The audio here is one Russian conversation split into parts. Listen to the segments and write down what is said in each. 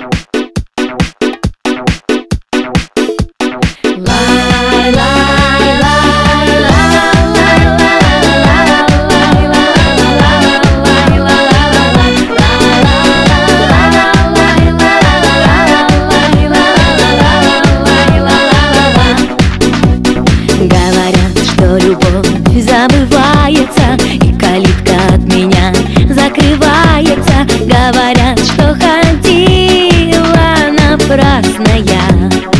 Говорят, что любовь забывается, и калитка от меня закрывается. Говорят, что ходила напрасно я.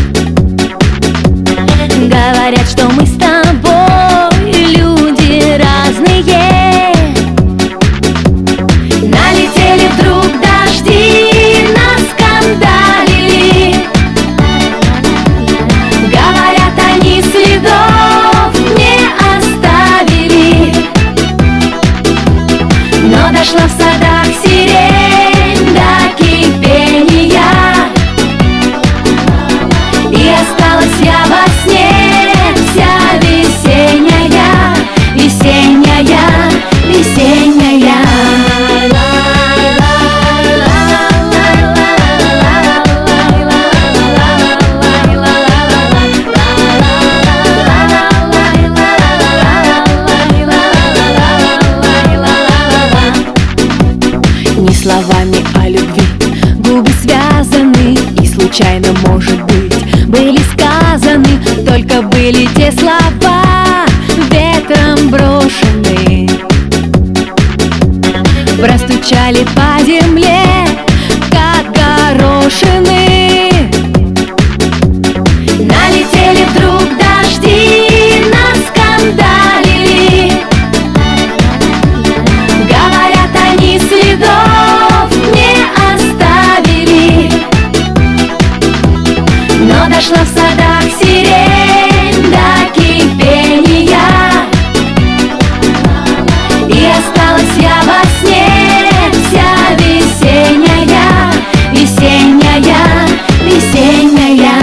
Говорят, что мы с тобой люди разные. Налетели вдруг дожди, наскандалили. Говорят, они следов не оставили. Но дошла в садах сирень до кипения, и осталась я во сне вся весенняя, весенняя, весенняя. Не словами о любви губы связаны, и случайно, может быть, были сказаны, только были те слова ветром брошены. Простучали по земле, как горошины. Налетели вдруг дожди, наскандалили. Говорят, они следов не оставили. Но дошла в садах сирень до кипения, и осталась я во сне вся весенняя, весенняя, весенняя.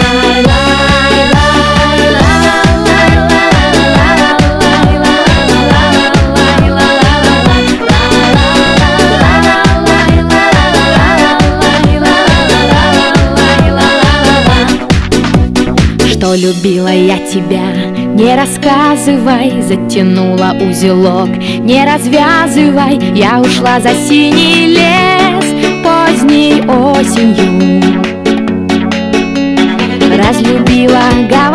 Что любила я тебя, не рассказывай. Затянула узелок, не развязывай. Я ушла за синий лес поздней осенью. Разлюбила, говорила.